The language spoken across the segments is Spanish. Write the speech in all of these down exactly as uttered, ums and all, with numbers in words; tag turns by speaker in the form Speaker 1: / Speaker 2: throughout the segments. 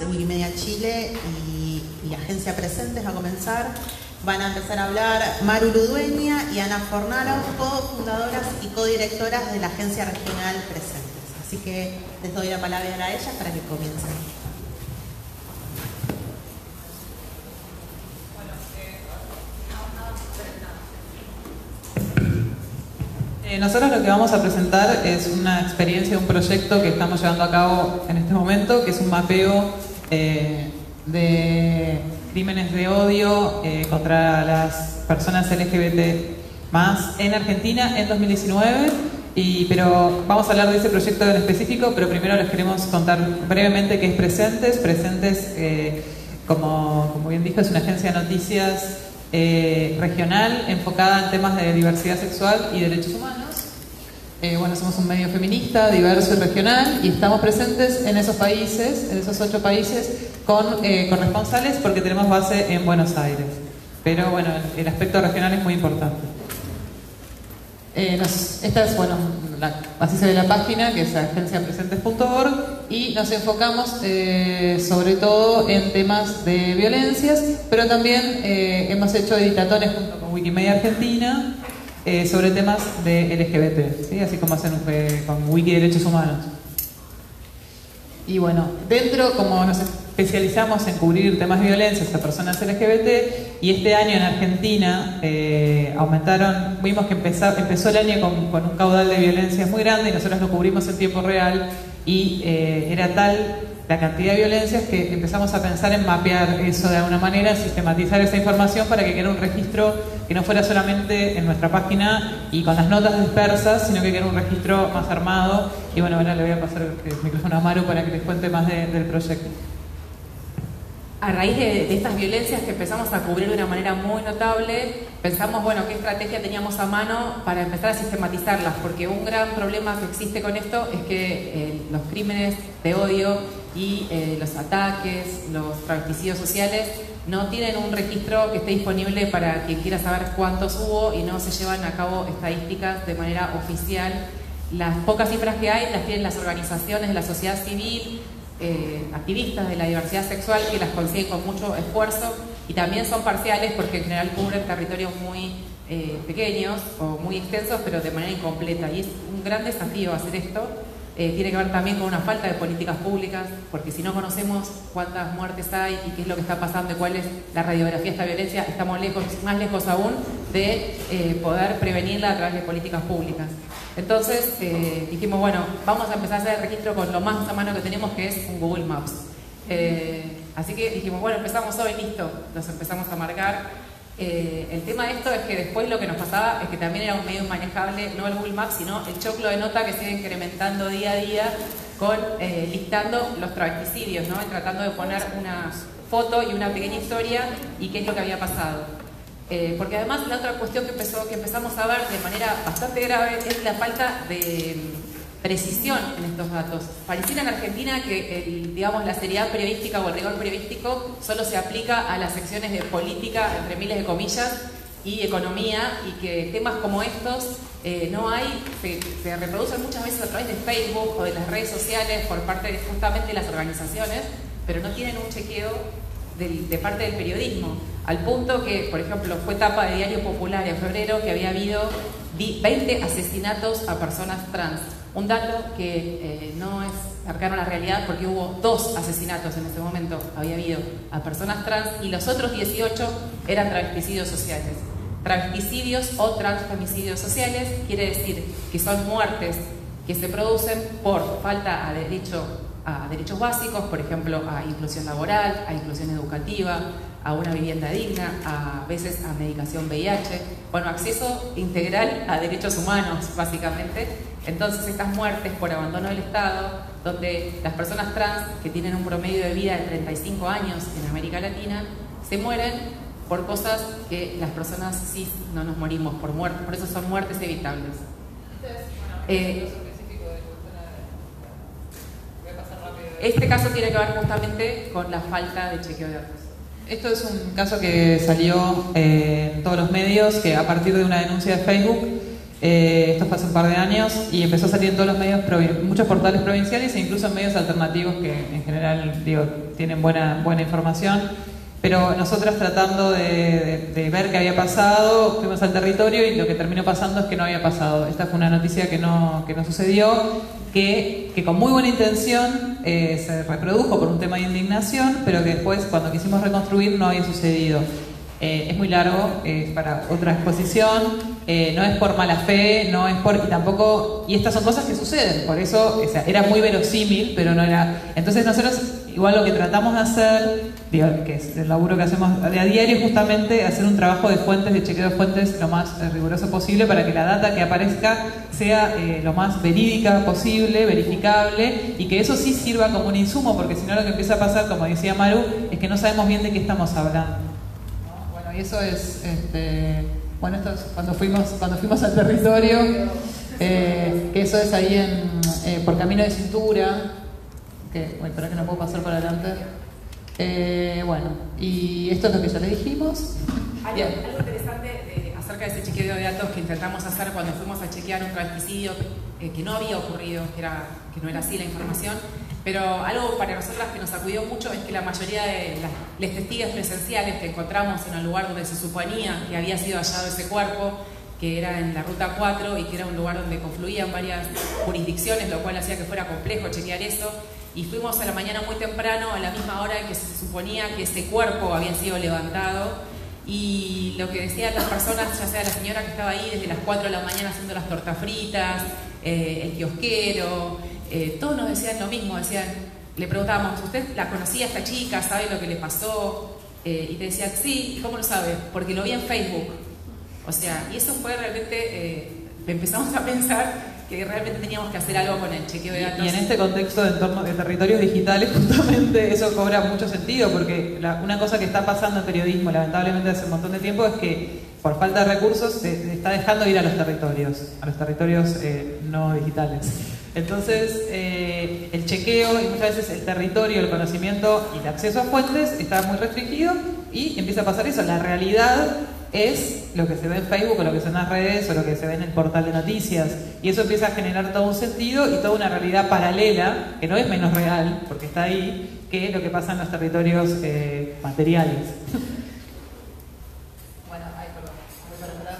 Speaker 1: Wikimedia Chile y, y Agencia Presentes a comenzar. Van a empezar a hablar Maru Ludueña y Ana Fornaro, cofundadoras y codirectoras de la Agencia Regional Presentes. Así que les doy la palabra a ellas para que comiencen.
Speaker 2: Nosotros lo que vamos a presentar es una experiencia, un proyecto que estamos llevando a cabo en este momento, que es un mapeo eh, de crímenes de odio eh, contra las personas L G B T más en Argentina en dos mil diecinueve. Y, pero vamos a hablar de ese proyecto en específico, pero primero les queremos contar brevemente qué es Presentes. Presentes, eh, como, como bien dijo, es una agencia de noticias Eh, regional enfocada en temas de diversidad sexual y derechos humanos. Eh, bueno, somos un medio feminista, diverso y regional, y estamos presentes en esos países, en esos ocho países, con eh, corresponsales porque tenemos base en Buenos Aires. Pero bueno, el, el aspecto regional es muy importante. Eh, nos, esta es, bueno, la, así se ve la página, que es agencia presentes punto org, y nos enfocamos eh, sobre todo en temas de violencias, pero también eh, hemos hecho editatones junto con Wikimedia Argentina eh, sobre temas de L G B T, ¿sí? Así como hacen eh, con Wiki Derechos Humanos. Y bueno, dentro, como nos especializamos en cubrir temas de violencias a personas L G B T, y este año en Argentina eh, aumentaron, vimos que empezó, empezó el año con, con un caudal de violencias muy grande y nosotros lo cubrimos en tiempo real y eh, era tal la cantidad de violencias que empezamos a pensar en mapear eso de alguna manera, sistematizar esa información para que quede un registro que no fuera solamente en nuestra página y con las notas dispersas, sino que quede un registro más armado. Y bueno, ahora le voy a pasar el micrófono a Maru para que les cuente más de, del proyecto.
Speaker 3: A raíz de, de estas violencias que empezamos a cubrir de una manera muy notable, pensamos, bueno, qué estrategia teníamos a mano para empezar a sistematizarlas, porque un gran problema que existe con esto es que eh, los crímenes de odio y eh, los ataques, los travesticidios sociales no tienen un registro que esté disponible para quien quiera saber cuántos hubo y no se llevan a cabo estadísticas de manera oficial. Las pocas cifras que hay las tienen las organizaciones de la sociedad civil, Eh, activistas de la diversidad sexual, que las consiguen con mucho esfuerzo y también son parciales porque en general cubren territorios muy eh, pequeños o muy extensos pero de manera incompleta, y es un gran desafío hacer esto. Eh, tiene que ver también con una falta de políticas públicas, porque si no conocemos cuántas muertes hay y qué es lo que está pasando y cuál es la radiografía de esta violencia, estamos lejos, más lejos aún de eh, poder prevenirla a través de políticas públicas. Entonces eh, dijimos, bueno, vamos a empezar a hacer el registro con lo más a mano que tenemos, que es un Google Maps. Eh, así que dijimos, bueno, empezamos hoy, listo, los empezamos a marcar. Eh, el tema de esto es que después lo que nos pasaba es que también era un medio manejable, no el Google Maps, sino el choclo de nota que se iba incrementando día a día con eh, listando los travesticidios, ¿no? Y tratando de poner una foto y una pequeña historia y qué es lo que había pasado. Eh, porque además la otra cuestión que, empezó, que empezamos a ver de manera bastante grave es la falta de precisión en estos datos. Pareciera en Argentina que el, digamos, la seriedad periodística o el rigor periodístico solo se aplica a las secciones de política, entre miles de comillas, y economía, y que temas como estos eh, no hay, se, se reproducen muchas veces a través de Facebook o de las redes sociales por parte de justamente las organizaciones, pero no tienen un chequeo de, de parte del periodismo, al punto que, por ejemplo, fue tapa de Diario Popular en febrero que había habido veinte asesinatos a personas trans. Un dato que eh, no es cercano a la realidad porque hubo dos asesinatos en ese momento, había habido a personas trans y los otros dieciocho eran travesticidios sociales. Travesticidios o transfemicidios sociales quiere decir que son muertes que se producen por falta a derecho a derechos básicos, por ejemplo, a inclusión laboral, a inclusión educativa, a una vivienda digna, a veces a medicación V I H, bueno, acceso integral a derechos humanos, básicamente. Entonces, estas muertes por abandono del Estado, donde las personas trans, que tienen un promedio de vida de treinta y cinco años en América Latina, se mueren por cosas que las personas cis no nos morimos por muerte, por eso son muertes evitables. Eh, Este caso tiene que ver justamente con la falta de chequeo de datos.
Speaker 2: Esto es un caso que salió eh, en todos los medios, que a partir de una denuncia de Facebook Eh, esto fue hace un par de años y empezó a salir en todos los medios, muchos portales provinciales e incluso en medios alternativos que en general digo, tienen buena, buena información. Pero nosotras tratando de, de, de ver qué había pasado, fuimos al territorio y lo que terminó pasando es que no había pasado. Esta fue una noticia que no, que no sucedió, que, que con muy buena intención eh, se reprodujo por un tema de indignación, pero que después cuando quisimos reconstruir no había sucedido. Eh, es muy largo, es eh, para otra exposición, eh, no es por mala fe, no es por... y tampoco... y estas son cosas que suceden, por eso o sea, era muy verosímil, pero no era... Entonces nosotros, igual lo que tratamos de hacer, digo, que es el laburo que hacemos de a diario, justamente hacer un trabajo de fuentes, de chequeo de fuentes lo más eh, riguroso posible para que la data que aparezca sea eh, lo más verídica posible, verificable, y que eso sí sirva como un insumo, porque si no lo que empieza a pasar, como decía Maru, es que no sabemos bien de qué estamos hablando. Y eso es, este, bueno, esto es cuando fuimos, cuando fuimos al territorio, eh, que eso es ahí en, eh, por Camino de Cintura, que, bueno, espera que no puedo pasar para adelante. Eh, bueno, y esto es lo que ya le dijimos.
Speaker 3: Algo, algo interesante eh, acerca de ese chequeo de datos que intentamos hacer cuando fuimos a chequear un travesticidio eh, que no había ocurrido, que, era, que no era así la información. Pero algo para nosotras que nos sacudió mucho es que la mayoría de las, las testigos presenciales que encontramos en el lugar donde se suponía que había sido hallado ese cuerpo, que era en la Ruta cuatro y que era un lugar donde confluían varias jurisdicciones, lo cual hacía que fuera complejo chequear eso, y fuimos a la mañana muy temprano, a la misma hora en que se suponía que ese cuerpo había sido levantado, y lo que decían las personas, ya sea la señora que estaba ahí desde las cuatro de la mañana haciendo las tortas fritas, eh, el kiosquero, Eh, todos nos decían lo mismo, decían, le preguntábamos, ¿usted la conocía esta chica? ¿Sabe lo que le pasó? Eh, y te decían, sí, ¿y cómo lo sabe? Porque lo vi en Facebook. O sea, y eso fue realmente, eh, empezamos a pensar que realmente teníamos que hacer algo con el chequeo de datos.
Speaker 2: Y en este contexto de entorno de territorios digitales, justamente eso cobra mucho sentido, porque la, una cosa que está pasando en periodismo, lamentablemente hace un montón de tiempo, es que por falta de recursos se, se está dejando ir a los territorios, a los territorios eh, no digitales. Entonces, eh, el chequeo y muchas veces el territorio, el conocimiento y el acceso a fuentes está muy restringido y empieza a pasar eso. La realidad es lo que se ve en Facebook o lo que se ve en las redes o lo que se ve en el portal de noticias, y eso empieza a generar todo un sentido y toda una realidad paralela, que no es menos real, porque está ahí, que lo que pasa en los territorios eh, materiales. Bueno, ay, perdón, voy para atrás.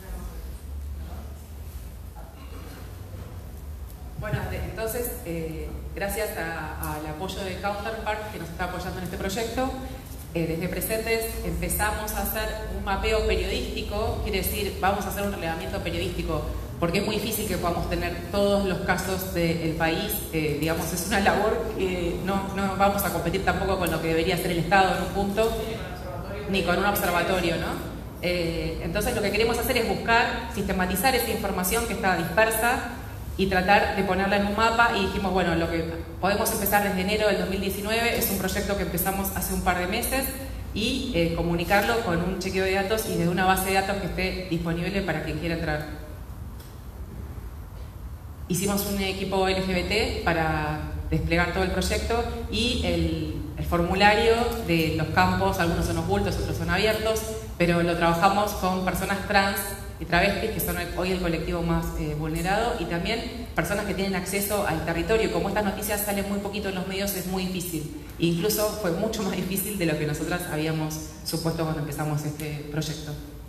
Speaker 3: Bueno, entonces, eh, gracias a, al apoyo de Counterpart, que nos está apoyando en este proyecto, Eh, desde Presentes empezamos a hacer un mapeo periodístico, quiere decir, vamos a hacer un relevamiento periodístico, porque es muy difícil que podamos tener todos los casos del país, eh, digamos, es una labor que no, no vamos a competir tampoco con lo que debería hacer el Estado en un punto, ni con un observatorio, ¿no? Eh, entonces lo que queremos hacer es buscar, sistematizar esa información que está dispersa y tratar de ponerla en un mapa, y dijimos, bueno, lo que podemos empezar desde enero del dos mil diecinueve es un proyecto que empezamos hace un par de meses, y eh, comunicarlo con un chequeo de datos y de una base de datos que esté disponible para quien quiera entrar. Hicimos un equipo L G B T para desplegar todo el proyecto, y el, el formulario de los campos, algunos son ocultos, otros son abiertos, pero lo trabajamos con personas trans y travestis, que son hoy el colectivo más eh, vulnerado, y también personas que tienen acceso al territorio. Como estas noticias salen muy poquito en los medios, es muy difícil. E incluso fue mucho más difícil de lo que nosotras habíamos supuesto cuando empezamos este proyecto.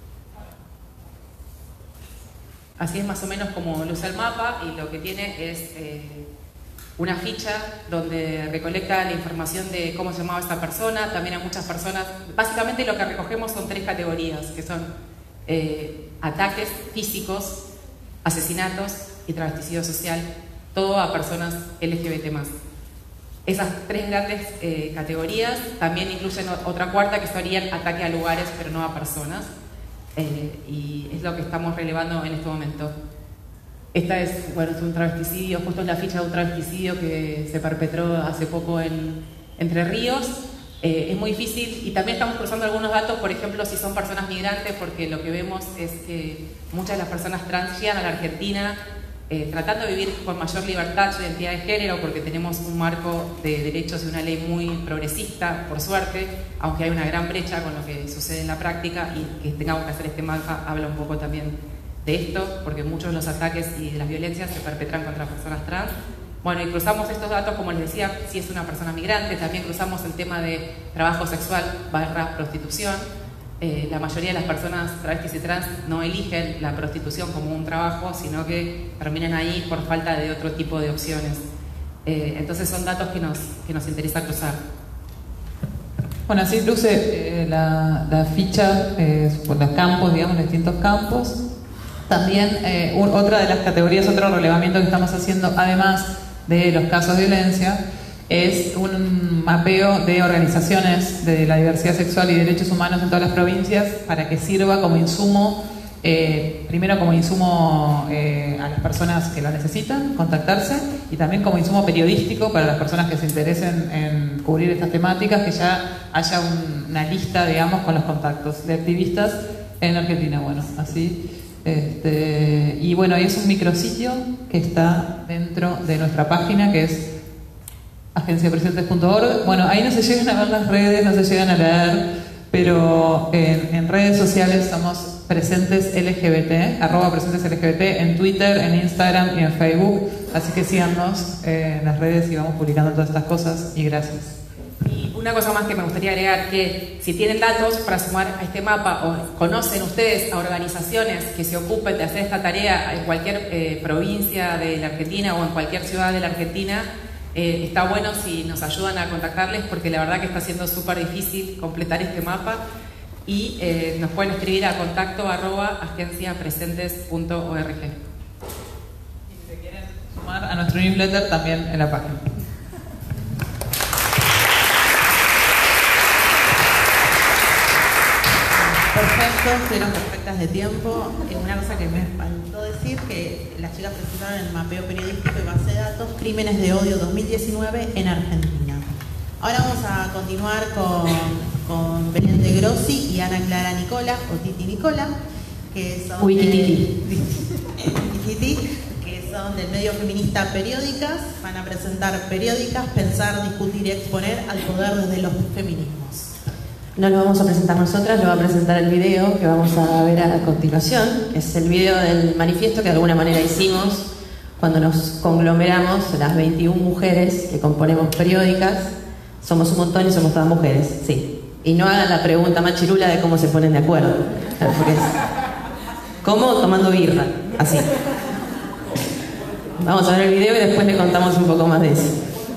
Speaker 3: Así es más o menos como luce el mapa, y lo que tiene es eh, una ficha donde recolecta la información de cómo se llamaba esta persona. También hay muchas personas. Básicamente lo que recogemos son tres categorías, que son eh, ataques físicos, asesinatos y travesticidio social, todo a personas L G B T más. Esas tres grandes eh, categorías también incluyen otra cuarta, que serían ataque a lugares pero no a personas, eh, y es lo que estamos relevando en este momento. Esta es, bueno, es un travesticidio, justo es la ficha de un travesticidio que se perpetró hace poco en Entre Ríos. Eh, es muy difícil, y también estamos cruzando algunos datos, por ejemplo, si son personas migrantes, porque lo que vemos es que muchas de las personas trans llegan a la Argentina eh, tratando de vivir con mayor libertad su identidad de género, porque tenemos un marco de derechos y una ley muy progresista, por suerte, aunque hay una gran brecha con lo que sucede en la práctica, y que tengamos que hacer este mapa habla un poco también de esto, porque muchos de los ataques y de las violencias se perpetran contra personas trans. Bueno, y cruzamos estos datos, como les decía, si es una persona migrante, también cruzamos el tema de trabajo sexual barra prostitución. Eh, la mayoría de las personas travestis y trans no eligen la prostitución como un trabajo, sino que terminan ahí por falta de otro tipo de opciones. Eh, entonces son datos que nos, que nos interesa cruzar.
Speaker 2: Bueno, así luce eh, la, la ficha eh, por los campos, digamos, distintos campos. También eh, un, otra de las categorías, otro relevamiento que estamos haciendo, además de los casos de violencia, es un mapeo de organizaciones de la diversidad sexual y derechos humanos en todas las provincias para que sirva como insumo, eh, primero como insumo eh, a las personas que lo necesitan, contactarse, y también como insumo periodístico para las personas que se interesen en cubrir estas temáticas, que ya haya un, una lista, digamos, con los contactos de activistas en Argentina. Bueno, así... Este, y bueno, es un micrositio que está dentro de nuestra página, que es agencia presentes punto org. Bueno, ahí no se llegan a ver las redes, no se llegan a leer, pero en, en redes sociales somos presentes L G B T, arroba presentes L G B T, en Twitter, en Instagram y en Facebook. Así que síganos eh, en las redes y vamos publicando todas estas cosas. Y gracias.
Speaker 3: Y una cosa más que me gustaría agregar, que si tienen datos para sumar a este mapa o conocen ustedes a organizaciones que se ocupen de hacer esta tarea en cualquier eh, provincia de la Argentina o en cualquier ciudad de la Argentina, eh, está bueno si nos ayudan a contactarles, porque la verdad que está siendo súper difícil completar este mapa, y eh, nos pueden escribir a contacto arroba agencia presentes punto org.
Speaker 2: Y si se quieren sumar a nuestro newsletter, también en la página.
Speaker 1: Perfecto, fueron perfectas de tiempo. Eh, una cosa que me faltó decir, que las chicas presentaron el mapeo periodístico y base de datos Crímenes de Odio dos mil diecinueve en Argentina. Ahora vamos a continuar con, con Belén de Grossi y Ana Clara Nicola, o Titi Nicola, que son,
Speaker 3: Wikititi.
Speaker 1: Wikititi, que son del medio feminista Periódicas. Van a presentar Periódicas, pensar, discutir y exponer al poder desde los feminismos.
Speaker 4: No lo vamos a presentar nosotras, lo va a presentar el video que vamos a ver a continuación, que es el video del manifiesto que de alguna manera hicimos cuando nos conglomeramos las veintiuna mujeres que componemos Periódicas. Somos un montón y somos todas mujeres, sí. Y no hagan la pregunta machirula de cómo se ponen de acuerdo, porque es ¿cómo? Tomando birra, así. Vamos a ver el video y después le contamos un poco más de eso.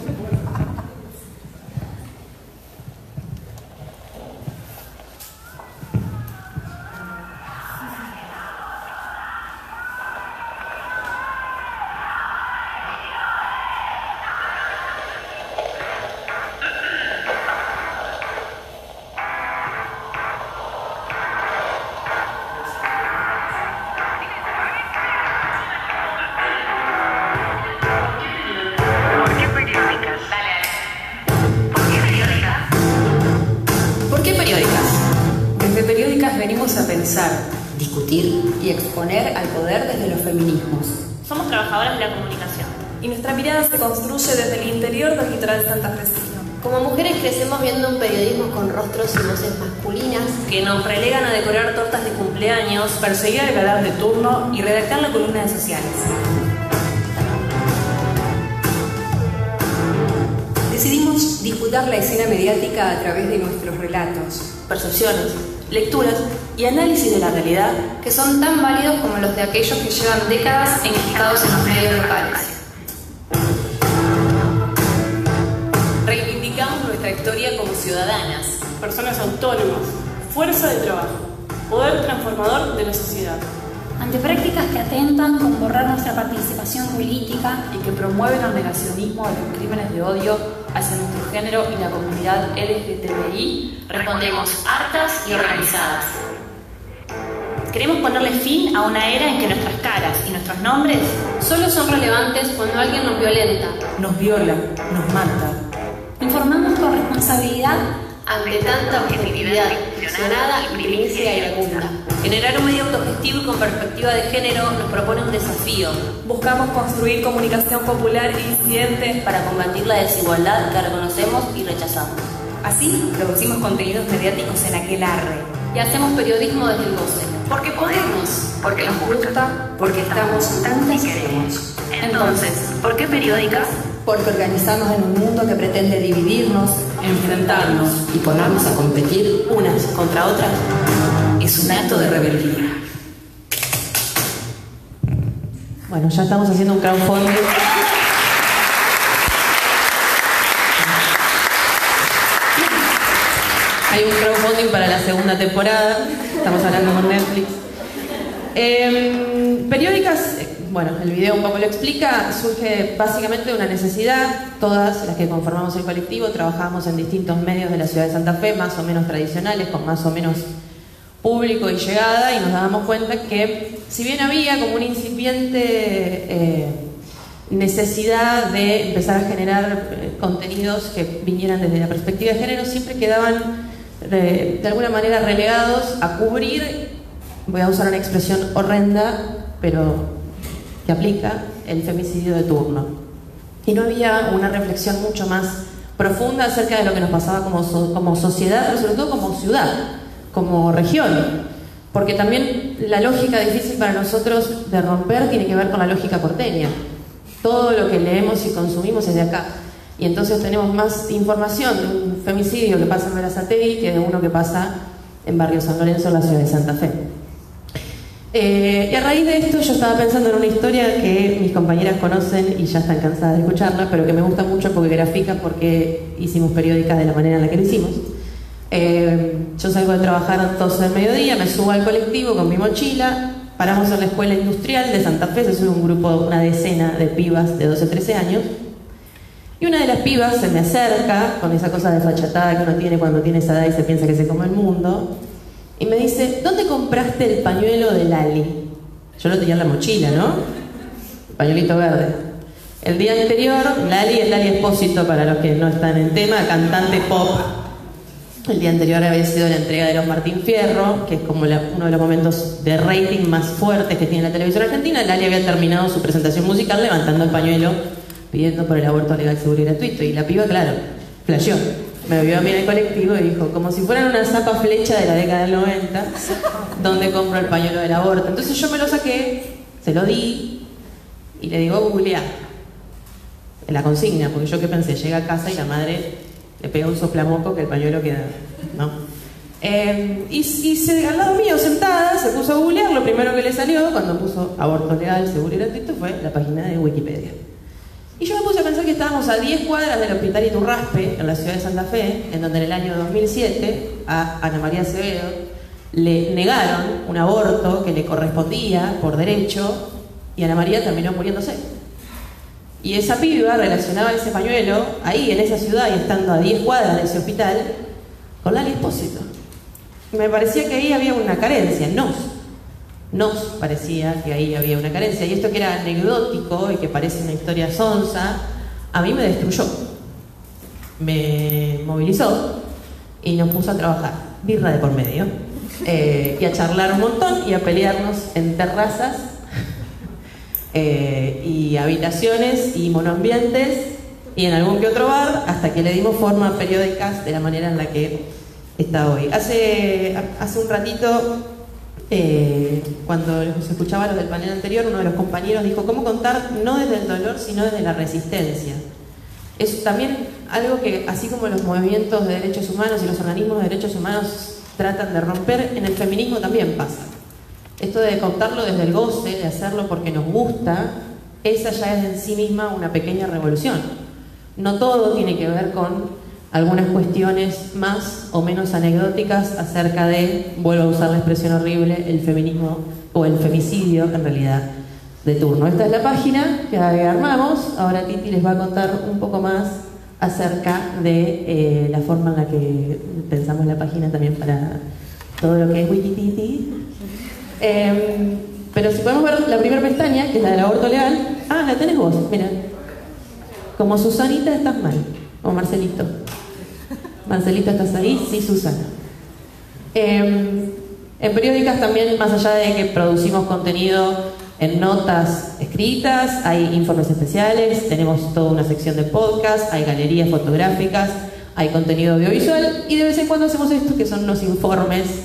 Speaker 5: Y exponer al poder desde los feminismos.
Speaker 6: Somos trabajadoras de la comunicación.
Speaker 7: Y nuestra mirada se construye desde el interior del litoral santafesino.
Speaker 8: Como mujeres crecemos viendo un periodismo con rostros y voces masculinas
Speaker 6: que nos relegan a decorar tortas de cumpleaños,
Speaker 7: perseguir al galán de turno y redactar la columna de sociales.
Speaker 5: Decidimos disputar la escena mediática a través de nuestros relatos,
Speaker 6: percepciones, lecturas
Speaker 5: y análisis de la realidad
Speaker 8: que son tan válidos como los de aquellos que llevan décadas enquistados en los medios locales.
Speaker 5: Reivindicamos nuestra historia como ciudadanas,
Speaker 7: personas autónomas, fuerza de trabajo, poder transformador de la sociedad.
Speaker 9: Ante prácticas que atentan con borrar nuestra participación política
Speaker 10: y que promueven el negacionismo de los crímenes de odio hacia nuestro género y la comunidad L G T B I,
Speaker 6: respondemos hartas y organizadas. Queremos ponerle fin a una era en que nuestras caras y nuestros nombres
Speaker 8: solo son relevantes cuando alguien nos violenta,
Speaker 4: nos viola, nos mata.
Speaker 9: Informamos con responsabilidad
Speaker 8: ante tanta objetividad, sonada y primicia iracunda.
Speaker 5: Generar un medio autogestivo y con perspectiva de género nos propone un desafío.
Speaker 7: Buscamos construir comunicación popular y disidente
Speaker 5: para combatir la desigualdad que reconocemos y rechazamos.
Speaker 10: Así, producimos contenidos mediáticos en aquel arre,
Speaker 8: Y hacemos periodismo desde el goce.
Speaker 5: Porque podemos, porque nos gusta, porque estamos tantas y queremos.
Speaker 6: Entonces, ¿por qué periódicas?
Speaker 5: Porque organizamos en un mundo que pretende dividirnos,
Speaker 3: enfrentarnos
Speaker 5: y ponernos a competir unas contra otras.
Speaker 3: es un acto de rebeldía.
Speaker 4: Bueno, ya estamos haciendo un crowdfunding. Hay un crowdfunding para la segunda temporada. Estamos hablando con Netflix. Eh, periódicas, bueno, el video un poco lo explica, surge básicamente de una necesidad. Todas las que conformamos el colectivo trabajamos en distintos medios de la ciudad de Santa Fe, más o menos tradicionales, con más o menos público y llegada, y nos dábamos cuenta que si bien había como una incipiente eh, necesidad de empezar a generar eh, contenidos que vinieran desde la perspectiva de género, siempre quedaban de, de alguna manera relegados a cubrir, voy a usar una expresión horrenda, pero que aplica, el femicidio de turno. Y no había una reflexión mucho más profunda acerca de lo que nos pasaba como, so, como sociedad, pero sobre todo como ciudad, como región. Porque también la lógica difícil para nosotros de romper tiene que ver con la lógica porteña. Todo lo que leemos y consumimos es de acá. Y entonces tenemos más información de un femicidio que pasa en Berazategui que de uno que pasa en Barrio San Lorenzo, en la ciudad de Santa Fe. Eh, y a raíz de esto yo estaba pensando en una historia que mis compañeras conocen y ya están cansadas de escucharla, pero que me gusta mucho porque grafica porque hicimos periódicas de la manera en la que lo hicimos. Eh, yo salgo de trabajar a doce del mediodía, me subo al colectivo con mi mochila, paramos en la escuela industrial de Santa Fe, se sube un grupo, una decena de pibas de doce, trece años, y una de las pibas se me acerca con esa cosa desfachatada que uno tiene cuando tiene esa edad y se piensa que se come el mundo, y me dice: ¿dónde compraste el pañuelo de Lali? Yo lo tenía en la mochila, ¿no? El pañuelito verde. El día anterior, Lali es Lali Espósito, para los que no están en tema, cantante pop. El día anterior había sido la entrega de los Martín Fierro, que es como la, uno de los momentos de rating más fuertes que tiene la televisión argentina. Lali había terminado su presentación musical levantando el pañuelo, pidiendo por el aborto legal, seguro y gratuito. Y la piba, claro, flasheó. Me vio a mí en el colectivo y dijo, como si fueran una zapa flecha de la década del noventa, ¿dónde compro el pañuelo del aborto? Entonces yo me lo saqué, se lo di y le digo, googlea la consigna, porque yo qué pensé, llega a casa y la madre le pega un soplamoco que el pañuelo queda, ¿no? Eh, y, y se, al lado mío, sentada, se puso a googlear. Lo primero que le salió cuando puso aborto legal, seguro y gratuito fue la página de Wikipedia. Y yo me puse a pensar que estábamos a diez cuadras del Hospital Iturraspe, en la ciudad de Santa Fe, en donde en el año dos mil siete a Ana María Acevedo le negaron un aborto que le correspondía por derecho y Ana María terminó muriéndose. Y esa piba relacionaba ese pañuelo, ahí en esa ciudad y estando a diez cuadras de ese hospital, con Lali Espósito. Me parecía que ahí había una carencia, nos, nos parecía que ahí había una carencia. Y esto que era anecdótico y que parece una historia sonsa, a mí me destruyó. Me movilizó y nos puso a trabajar, birra de por medio, eh, y a charlar un montón y a pelearnos en terrazas Eh, y habitaciones y monoambientes y en algún que otro bar, hasta que le dimos forma a periódicas de la manera en la que está hoy. Hace, hace un ratito, eh, cuando los escuchaba los del panel anterior, uno de los compañeros dijo cómo contar no desde el dolor sino desde la resistencia. Es también algo que, así como los movimientos de derechos humanos y los organismos de derechos humanos tratan de romper, en el feminismo también pasa. Esto de contarlo desde el goce, de hacerlo porque nos gusta, esa ya es en sí misma una pequeña revolución. No todo tiene que ver con algunas cuestiones más o menos anecdóticas acerca de, vuelvo a usar la expresión horrible, el feminismo o el femicidio en realidad de turno. Esta es la página que armamos. Ahora Titi les va a contar un poco más acerca de eh, la forma en la que pensamos la página también para todo lo que es Wikititi. Eh, pero si podemos ver la primera pestaña, que es la del aborto legal. Ah, la tenés vos, mira. Como Susanita estás mal, o Marcelito. Marcelito, ¿estás ahí? Sí, Susana. Eh, en periódicas también, más allá de que producimos contenido en notas escritas, hay informes especiales, tenemos toda una sección de podcast, hay galerías fotográficas, hay contenido audiovisual y de vez en cuando hacemos esto que son los informes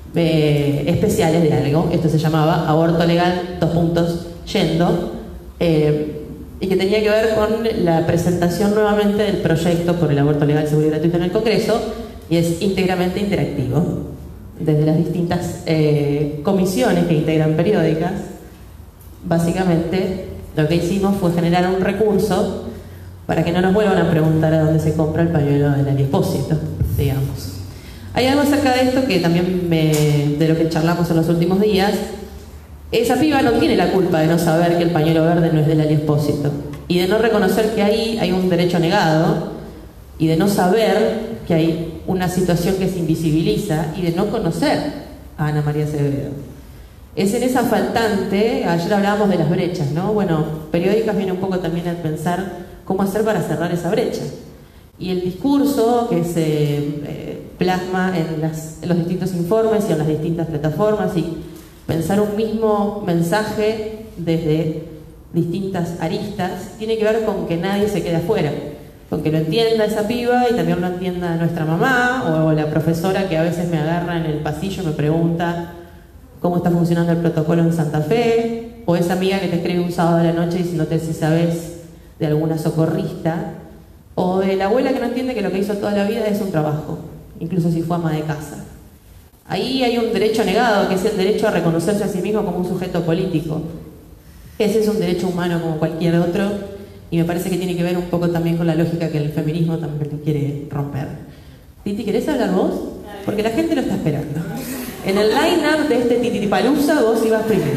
Speaker 4: eh, especiales de algo. Esto se llamaba Aborto Legal, dos puntos, yendo, eh, y que tenía que ver con la presentación nuevamente del proyecto por el aborto legal, seguro y gratuito en el Congreso, y es íntegramente interactivo. Desde las distintas eh, comisiones que integran periódicas, básicamente lo que hicimos fue generar un recurso para que no nos vuelvan a preguntar a dónde se compra el pañuelo del Aliespósito, digamos. Hay algo acerca de esto que también me, de lo que charlamos en los últimos días. Esa piba no tiene la culpa de no saber que el pañuelo verde no es del Aliespósito y de no reconocer que ahí hay un derecho negado y de no saber que hay una situación que se invisibiliza y de no conocer a Ana María Acevedo. Es en esa faltante, ayer hablábamos de las brechas, ¿no? Bueno, periódicas viene un poco también a pensar cómo hacer para cerrar esa brecha. Y el discurso que se eh, plasma en, las, en los distintos informes y en las distintas plataformas y pensar un mismo mensaje desde distintas aristas tiene que ver con que nadie se quede afuera, con que lo entienda esa piba y también lo entienda nuestra mamá o la profesora que a veces me agarra en el pasillo y me pregunta cómo está funcionando el protocolo en Santa Fe, o esa amiga que te escribe un sábado a la noche diciéndote si sabes de alguna socorrista, o de la abuela que no entiende que lo que hizo toda la vida es un trabajo, incluso si fue ama de casa. Ahí hay un derecho negado, que es el derecho a reconocerse a sí mismo como un sujeto político. Ese es un derecho humano como cualquier otro, y me parece que tiene que ver un poco también con la lógica que el feminismo también lo quiere romper. Titi, ¿querés hablar vos? Porque la gente lo está esperando. En el line-up de este Tititipalusa vos ibas primero.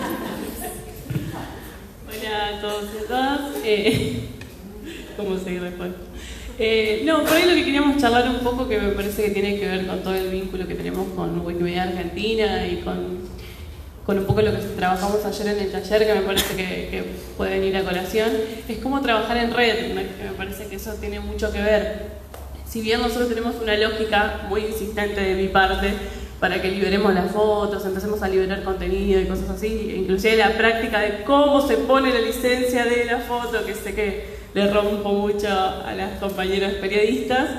Speaker 7: Hola a todos y a todas. Eh, ¿Cómo seguir después? Eh, no, por ahí lo que queríamos charlar un poco, que me parece que tiene que ver con todo el vínculo que tenemos con Wikimedia Argentina y con, con un poco lo que trabajamos ayer en el taller, que me parece que, que puede venir a colación, es cómo trabajar en red, que me parece que eso tiene mucho que ver. Si bien nosotros tenemos una lógica muy insistente de mi parte, para que liberemos las fotos, empecemos a liberar contenido y cosas así, inclusive la práctica de cómo se pone la licencia de la foto, que sé que le rompo mucho a las compañeras periodistas,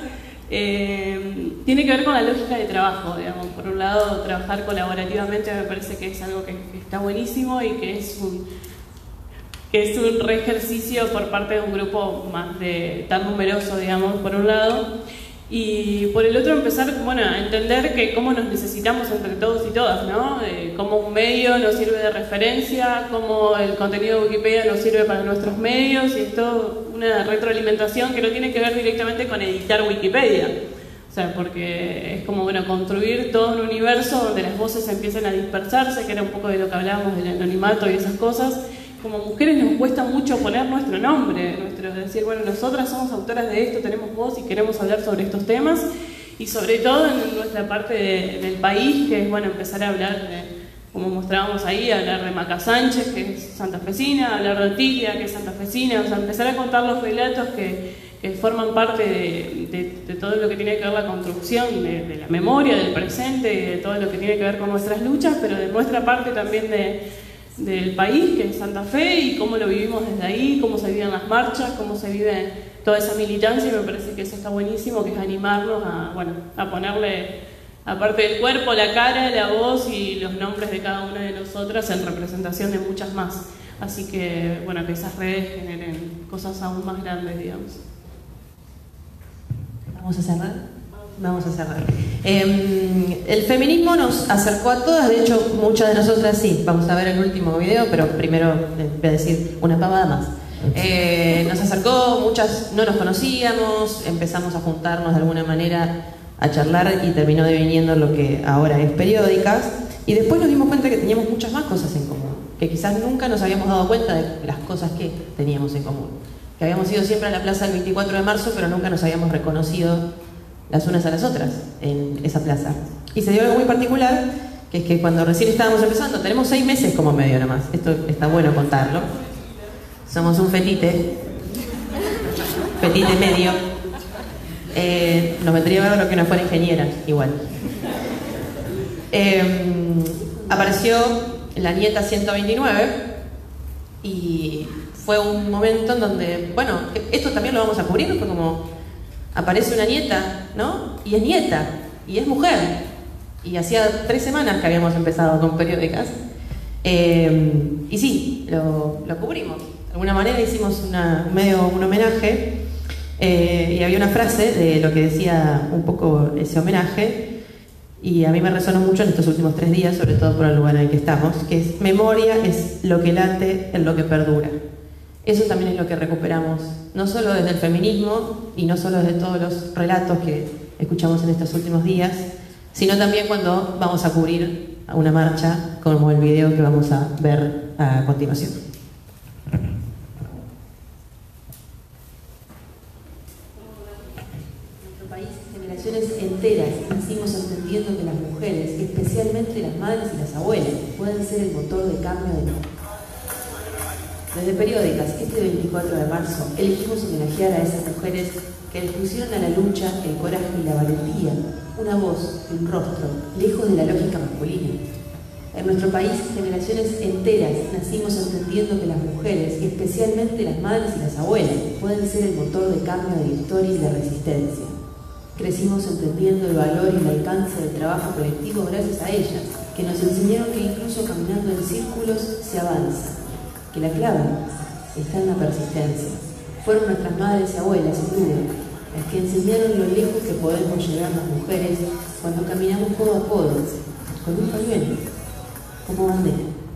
Speaker 7: eh, tiene que ver con la lógica de trabajo, digamos. Por un lado, trabajar colaborativamente me parece que es algo que, que está buenísimo y que es un, que es un re ejercicio por parte de un grupo más de, tan numeroso, digamos, por un lado. Y por el otro empezar, bueno, a entender que cómo nos necesitamos entre todos y todas, ¿no? Eh, cómo un medio nos sirve de referencia, cómo el contenido de Wikipedia nos sirve para nuestros medios, y es todo una retroalimentación que no tiene que ver directamente con editar Wikipedia. O sea, porque es como, bueno, construir todo un universo donde las voces empiecen a dispersarse, que era un poco de lo que hablábamos del anonimato y esas cosas. Como mujeres nos cuesta mucho poner nuestro nombre, nuestro, decir, bueno, nosotras somos autoras de esto, tenemos voz y queremos hablar sobre estos temas, y sobre todo en nuestra parte de, del país, que es, bueno, empezar a hablar de, como mostrábamos ahí, hablar de Maca Sánchez, que es santafesina, hablar de Otilia, que es santafesina, o sea, empezar a contar los relatos que, que forman parte de, de, de todo lo que tiene que ver la construcción de, de la memoria, del presente, y de todo lo que tiene que ver con nuestras luchas, pero de nuestra parte también de del país, que es Santa Fe, y cómo lo vivimos desde ahí, cómo se viven las marchas, cómo se vive toda esa militancia, y me parece que eso está buenísimo, que es animarnos a, bueno, a ponerle, aparte del cuerpo, la cara, la voz y los nombres de cada una de nosotras en representación de muchas más. Así que, bueno, que esas redes generen cosas aún más grandes, digamos.
Speaker 4: ¿Vamos a cerrar? Vamos a cerrar. Eh, el feminismo nos acercó a todas, de hecho muchas de nosotras sí, vamos a ver el último video, pero primero eh, voy a decir una pavada más. Eh, nos acercó, muchas no nos conocíamos, empezamos a juntarnos de alguna manera a charlar y terminó deviniendo lo que ahora es Periódicas, y después nos dimos cuenta que teníamos muchas más cosas en común, que quizás nunca nos habíamos dado cuenta de las cosas que teníamos en común, que habíamos ido siempre a la plaza el veinticuatro de marzo, pero nunca nos habíamos reconocido las unas a las otras en esa plaza. Y se dio algo muy particular, que es que cuando recién estábamos empezando, tenemos seis meses como medio nomás, esto está bueno contarlo, somos un fetite, fetite medio, eh, nos vendría a ver lo que no fuera ingeniera, igual. Eh, apareció la nieta ciento veintinueve y fue un momento en donde, bueno, esto también lo vamos a cubrir, fue como, aparece una nieta, ¿no? Y es nieta, y es mujer, y hacía tres semanas que habíamos empezado con Periódicas. Eh, y sí, lo, lo cubrimos. De alguna manera hicimos una, medio un homenaje, eh, y había una frase de lo que decía un poco ese homenaje, y a mí me resonó mucho en estos últimos tres días, sobre todo por el lugar en el que estamos, que es: memoria es lo que late en lo que perdura. Eso también es lo que recuperamos, no solo desde el feminismo y no solo desde todos los relatos que escuchamos en estos últimos días, sino también cuando vamos a cubrir a una marcha, como el video que vamos a ver a continuación. En nuestro país, generaciones enteras nacimos entendiendo que las mujeres, especialmente las madres y las abuelas, pueden ser el motor de cambio del mundo. Desde Periódicas, este veinticuatro de marzo, elegimos homenajear a esas mujeres que les pusieron a la lucha el coraje y la valentía, una voz y un rostro, lejos de la lógica masculina. En nuestro país, generaciones enteras nacimos entendiendo que las mujeres, especialmente las madres y las abuelas, pueden ser el motor de cambio de la historia y de la resistencia. Crecimos entendiendo el valor y el alcance del trabajo colectivo gracias a ellas, que nos enseñaron que incluso caminando en círculos se avanza, que la clave está en la persistencia. Fueron nuestras madres y abuelas, sin duda, las que enseñaron lo lejos que podemos llegar las mujeres cuando caminamos codo a codo, con un pañuelo, como bandera.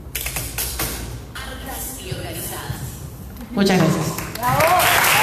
Speaker 6: Hartas y organizadas.
Speaker 4: Muchas gracias.
Speaker 6: ¡Bravo!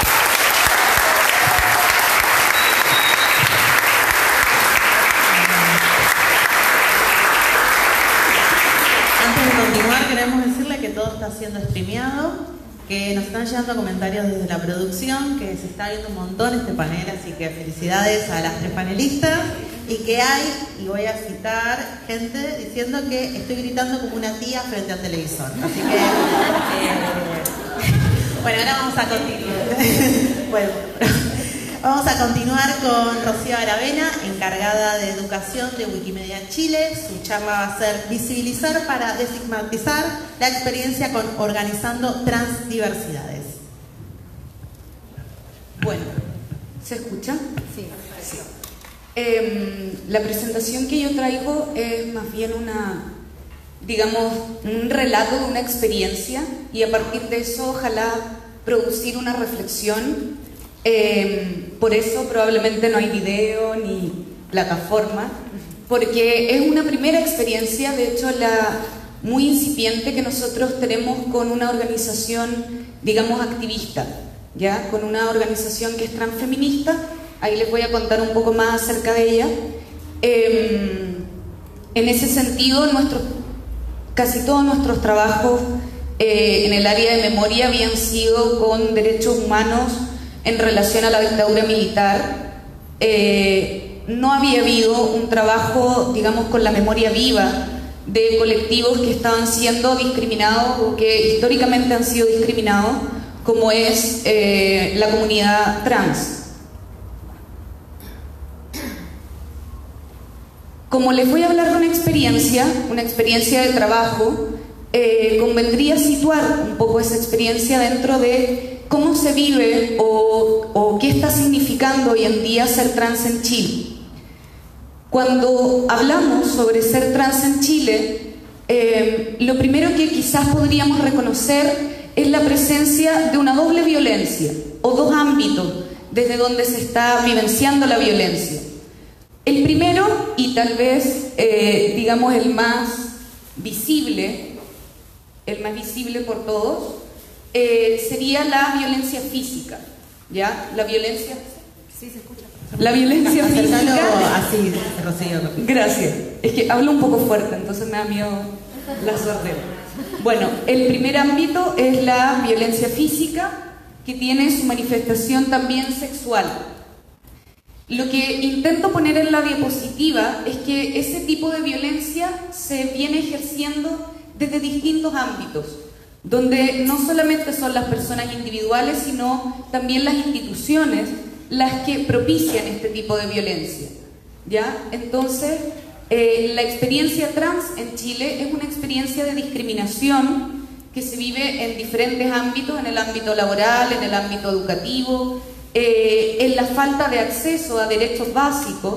Speaker 1: Antes de continuar, queremos decirle que todo está siendo streameado, que nos están llegando comentarios desde la producción, que se está viendo un montón este panel, así que felicidades a las tres panelistas, y que hay, y voy a citar, gente diciendo que estoy gritando como una tía frente al televisor. Así que, eh, bueno, ahora vamos a continuar. Bueno, vamos a continuar con Rocío Aravena, encargada de educación de Wikimedia Chile. Su charla va a ser visibilizar para desestigmatizar la experiencia con organizando transdiversidades.
Speaker 11: Bueno, ¿se escucha? Sí. sí. Eh, la presentación que yo traigo es más bien una, digamos, un relato de una experiencia, y a partir de eso ojalá producir una reflexión. Eh, por eso probablemente no hay video ni plataforma, porque es una primera experiencia, de hecho la muy incipiente, que nosotros tenemos con una organización, digamos, activista, ¿ya? Con una organización que es transfeminista. Ahí les voy a contar un poco más acerca de ella. Eh, en ese sentido, nuestro, casi todos nuestros trabajos eh, en el área de memoria habían sido con derechos humanos en relación a la dictadura militar. Eh, no había habido un trabajo, digamos, con la memoria viva de colectivos que estaban siendo discriminados o que históricamente han sido discriminados, como es eh, la comunidad trans. Como les voy a hablar de una experiencia, una experiencia de trabajo, eh, convendría situar un poco esa experiencia dentro de cómo se vive o, o qué está significando hoy en día ser trans en Chile. Cuando hablamos sobre ser trans en Chile, eh, lo primero que quizás podríamos reconocer es la presencia de una doble violencia, o dos ámbitos desde donde se está vivenciando la violencia. El primero, y tal vez, eh, digamos, el más visible, el más visible por todos, eh, sería la violencia física, ¿ya? La violencia... Sí, se escucha. La violencia física...
Speaker 1: Así, Rocío.
Speaker 11: Gracias. Es que hablo un poco fuerte, entonces me da miedo la sordera. Bueno, el primer ámbito es la violencia física, que tiene su manifestación también sexual. Lo que intento poner en la diapositiva es que ese tipo de violencia se viene ejerciendo desde distintos ámbitos, donde no solamente son las personas individuales, sino también las instituciones las que propician este tipo de violencia, ¿ya? Entonces, eh, la experiencia trans en Chile es una experiencia de discriminación que se vive en diferentes ámbitos, en el ámbito laboral, en el ámbito educativo, Eh, en la falta de acceso a derechos básicos,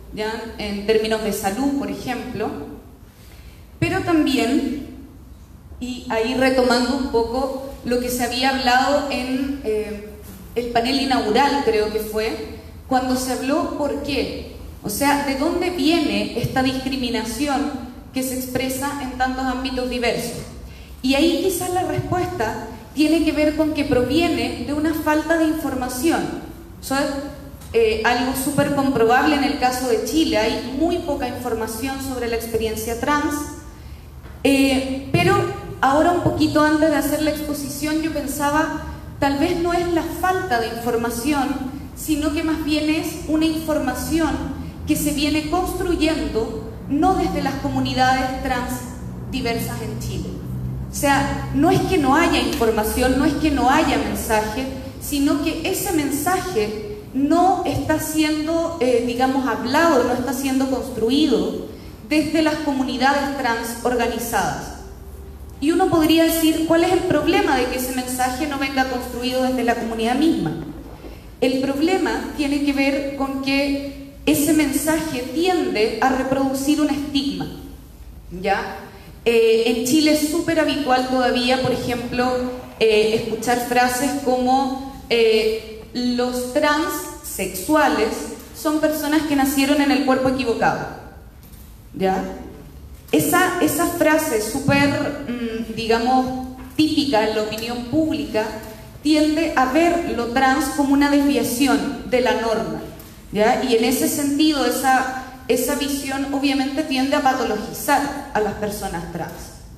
Speaker 11: ¿ya? En términos de salud, por ejemplo, pero también, y ahí retomando un poco lo que se había hablado en eh, el panel inaugural, creo que fue, cuando se habló por qué, o sea, de dónde viene esta discriminación que se expresa en tantos ámbitos diversos. Y ahí quizás la respuesta tiene que ver con que proviene de una falta de información. Eso es eh, algo súper comprobable en el caso de Chile. Hay muy poca información sobre la experiencia trans, eh, pero ahora un poquito antes de hacer la exposición yo pensaba, tal vez no es la falta de información, sino que más bien es una información que se viene construyendo no desde las comunidades trans diversas en Chile. O sea, no es que no haya información, no es que no haya mensaje, sino que ese mensaje no está siendo, eh, digamos, hablado, no está siendo construido desde las comunidades trans organizadas. Y uno podría decir, ¿cuál es el problema de que ese mensaje no venga construido desde la comunidad misma? El problema tiene que ver con que ese mensaje tiende a reproducir un estigma, ¿ya? Eh, en Chile es súper habitual todavía, por ejemplo, eh, escuchar frases como eh, los transsexuales son personas que nacieron en el cuerpo equivocado, ¿ya? Esa, esa frase súper, mmm, digamos, típica en la opinión pública tiende a ver lo trans como una desviación de la norma, ¿ya? Y en ese sentido esa, esa visión obviamente tiende a patologizar a las personas trans.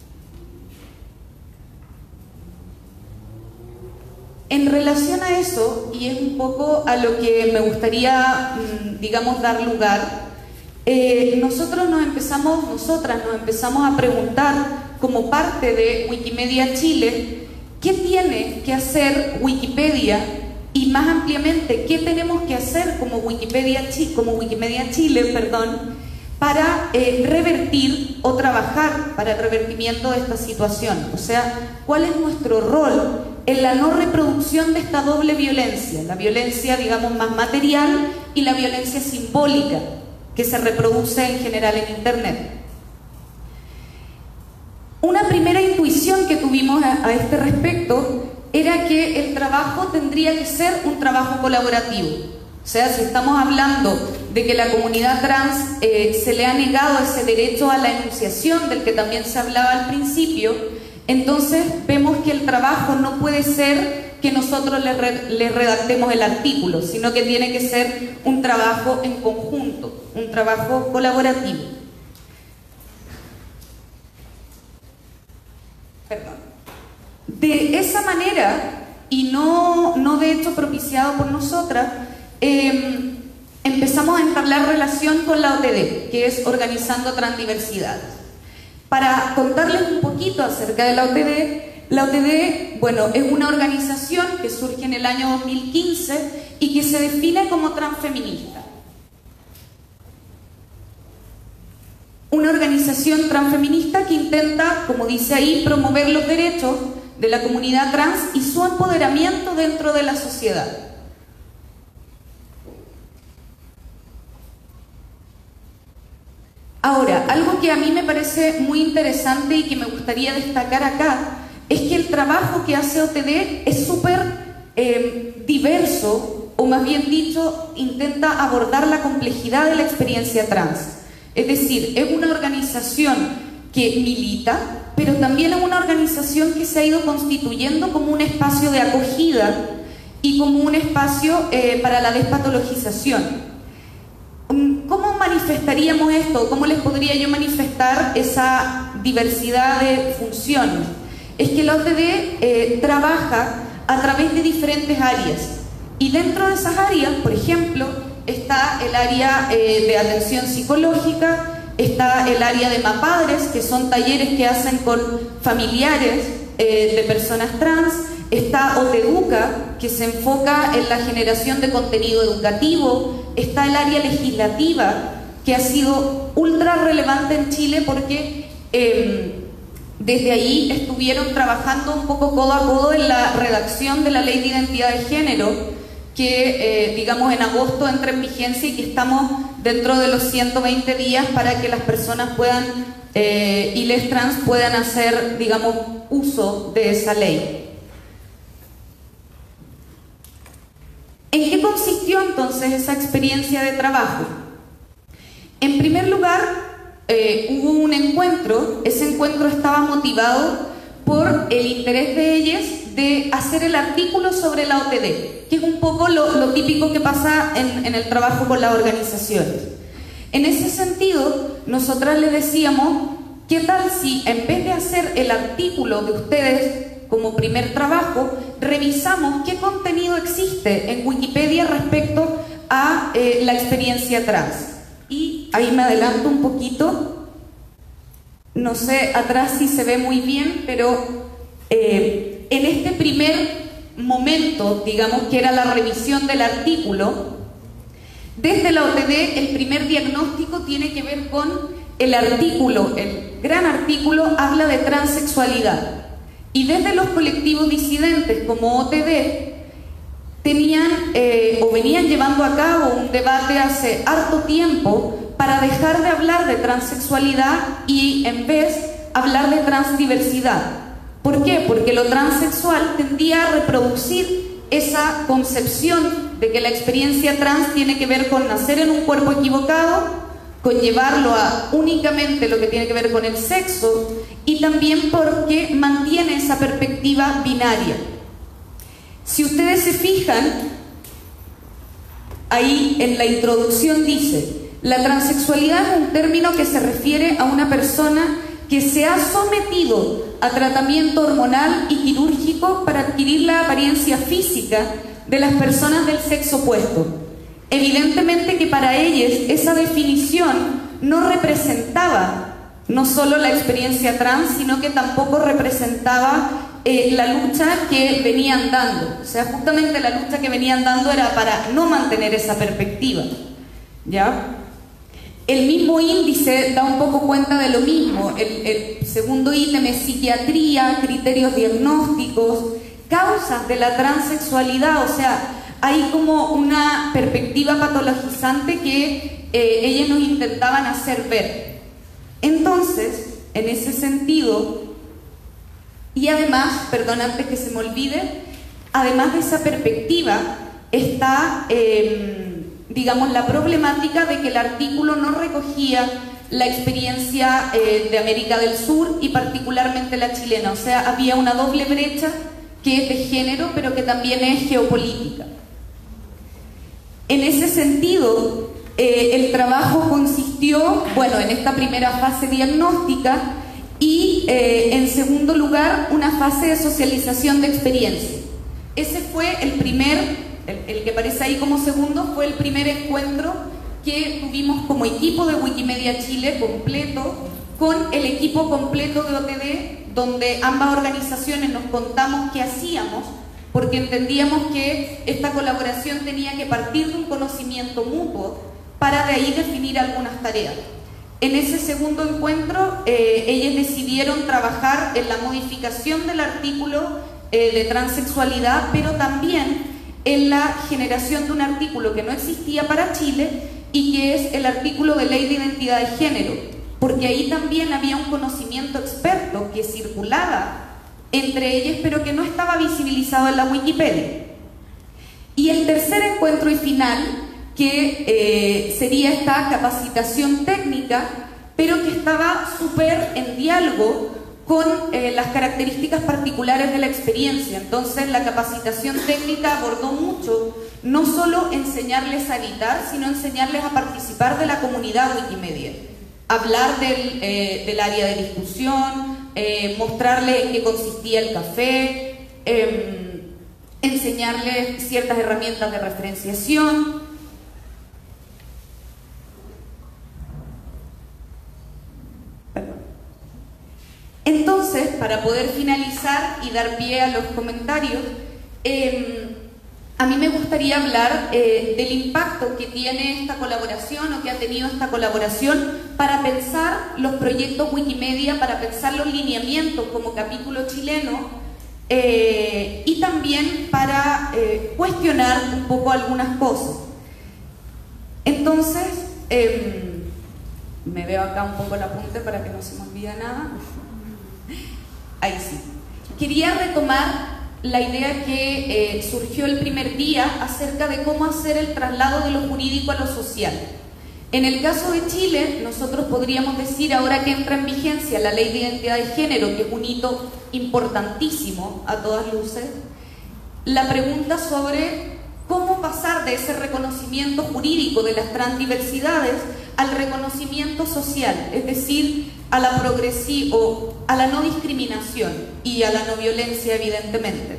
Speaker 11: En relación a eso, y es un poco a lo que me gustaría, digamos, dar lugar, eh, nosotros nos empezamos, nosotras nos empezamos a preguntar como parte de Wikimedia Chile, ¿qué tiene que hacer Wikipedia? Y más ampliamente, ¿qué tenemos que hacer como Wikipedia, como Wikimedia Chile, perdón, para eh, revertir o trabajar para el revertimiento de esta situación? O sea, ¿cuál es nuestro rol en la no reproducción de esta doble violencia? La violencia, digamos, más material y la violencia simbólica que se reproduce en general en Internet. Una primera intuición que tuvimos a, a este respecto era que el trabajo tendría que ser un trabajo colaborativo. O sea, si estamos hablando de que la comunidad trans eh, se le ha negado ese derecho a la enunciación del que también se hablaba al principio, entonces vemos que el trabajo no puede ser que nosotros le, re, le redactemos el artículo, sino que tiene que ser un trabajo en conjunto, un trabajo colaborativo. Perdón. De esa manera, y no, no de hecho propiciado por nosotras, eh, empezamos a entablar relación con la O T D, que es Organizando Transdiversidades. Para contarles un poquito acerca de la O T D, la O T D, bueno, es una organización que surge en el año dos mil quince y que se define como transfeminista. Una organización transfeminista que intenta, como dice ahí, promover los derechos de la comunidad trans y su empoderamiento dentro de la sociedad. Ahora, algo que a mí me parece muy interesante y que me gustaría destacar acá es que el trabajo que hace O T D es súper eh, diverso, o más bien dicho, intenta abordar la complejidad de la experiencia trans. Es decir, es una organización que milita, pero también es una organización que se ha ido constituyendo como un espacio de acogida y como un espacio eh, para la despatologización. ¿Cómo manifestaríamos esto? ¿Cómo les podría yo manifestar esa diversidad de funciones? Es que la O T D eh, trabaja a través de diferentes áreas y dentro de esas áreas, por ejemplo, está el área eh, de atención psicológica, está el área de MAPADRES, que son talleres que hacen con familiares eh, de personas trans, está OTEDUCA, que se enfoca en la generación de contenido educativo, está el área legislativa, que ha sido ultra relevante en Chile porque eh, desde ahí estuvieron trabajando un poco codo a codo en la redacción de la Ley de Identidad de Género, que eh, digamos en agosto entra en vigencia y que estamos dentro de los ciento veinte días para que las personas puedan, eh, y les trans puedan hacer, digamos, uso de esa ley. ¿En qué consistió entonces esa experiencia de trabajo? En primer lugar, eh, hubo un encuentro. Ese encuentro estaba motivado por el interés de ellas de hacer el artículo sobre la O T D, que es un poco lo, lo típico que pasa en, en el trabajo con las organizaciones. En ese sentido, nosotras les decíamos, ¿qué tal si en vez de hacer el artículo de ustedes como primer trabajo, revisamos qué contenido existe en Wikipedia respecto a eh, la experiencia trans? Y ahí me adelanto un poquito, no sé atrás si se ve muy bien, pero eh, en este primer momento, digamos que era la revisión del artículo, desde la O T D el primer diagnóstico tiene que ver con el artículo, el gran artículo habla de transexualidad. Y desde los colectivos disidentes como O T D tenían eh, o venían llevando a cabo un debate hace harto tiempo para dejar de hablar de transexualidad y en vez hablar de transdiversidad. ¿Por qué? Porque lo transexual tendía a reproducir esa concepción de que la experiencia trans tiene que ver con nacer en un cuerpo equivocado, con llevarlo a únicamente lo que tiene que ver con el sexo, y también porque mantiene esa perspectiva binaria. Si ustedes se fijan, ahí en la introducción dice, la transexualidad es un término que se refiere a una persona que se ha sometido a tratamiento hormonal y quirúrgico para adquirir la apariencia física de las personas del sexo opuesto. Evidentemente que para ellas esa definición no representaba no solo la experiencia trans, sino que tampoco representaba eh, la lucha que venían dando. O sea, justamente la lucha que venían dando era para no mantener esa perspectiva, ¿ya? El mismo índice da un poco cuenta de lo mismo. El, el segundo ítem es psiquiatría, criterios diagnósticos, causas de la transexualidad. O sea, hay como una perspectiva patologizante que eh, ellas nos intentaban hacer ver. Entonces, en ese sentido, y además, perdón, antes que se me olvide, además de esa perspectiva, está, eh, digamos, la problemática de que el artículo no recogía la experiencia eh, de América del Sur y particularmente la chilena. O sea, había una doble brecha que es de género, pero que también es geopolítica. En ese sentido, eh, el trabajo consistió, bueno, en esta primera fase diagnóstica y, eh, en segundo lugar, una fase de socialización de experiencia. Ese fue el primer, el, el que aparece ahí como segundo, fue el primer encuentro que tuvimos como equipo de Wikimedia Chile completo, con el equipo completo de O T D, donde ambas organizaciones nos contamos qué hacíamos, porque entendíamos que esta colaboración tenía que partir de un conocimiento mutuo para de ahí definir algunas tareas. En ese segundo encuentro, eh, ellas decidieron trabajar en la modificación del artículo eh, de transexualidad, pero también en la generación de un artículo que no existía para Chile y que es el artículo de Ley de Identidad de Género, porque ahí también había un conocimiento experto que circulaba entre ellas, pero que no estaba visibilizado en la Wikipedia. Y el tercer encuentro y final, que eh, sería esta capacitación técnica, pero que estaba súper en diálogo con eh, las características particulares de la experiencia. Entonces la capacitación técnica abordó mucho, no solo enseñarles a editar, sino enseñarles a participar de la comunidad Wikimedia, hablar del, eh, del área de discusión, eh, mostrarles en qué consistía el café, eh, enseñarles ciertas herramientas de referenciación. Entonces, para poder finalizar y dar pie a los comentarios, eh, a mí me gustaría hablar eh, del impacto que tiene esta colaboración o que ha tenido esta colaboración para pensar los proyectos Wikimedia, para pensar los lineamientos como capítulo chileno eh, y también para eh, cuestionar un poco algunas cosas. Entonces, Eh, me veo acá un poco el apunte para que no se me olvide nada. Ahí sí. Quería retomar la idea que eh, surgió el primer día acerca de cómo hacer el traslado de lo jurídico a lo social. En el caso de Chile, nosotros podríamos decir, ahora que entra en vigencia la Ley de Identidad de Género, que es un hito importantísimo a todas luces, la pregunta sobre cómo pasar de ese reconocimiento jurídico de las transdiversidades al reconocimiento social, es decir, a la progresiva o a la no discriminación y a la no violencia, evidentemente.